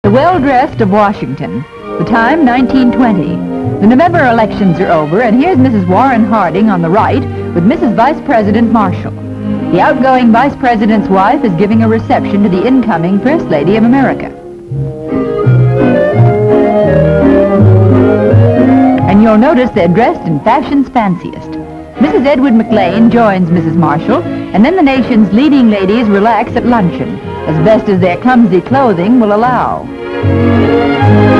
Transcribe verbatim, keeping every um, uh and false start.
The well-dressed of Washington. The time, nineteen twenty. The November elections are over, and here's Missus Warren Harding on the right with Missus Vice President Marshall. The outgoing Vice President's wife is giving a reception to the incoming First Lady of America. And you'll notice they're dressed in fashion's fanciest. Missus Edward McLean joins Missus Marshall, and then the nation's leading ladies relax at luncheon, as best as their clumsy clothing will allow.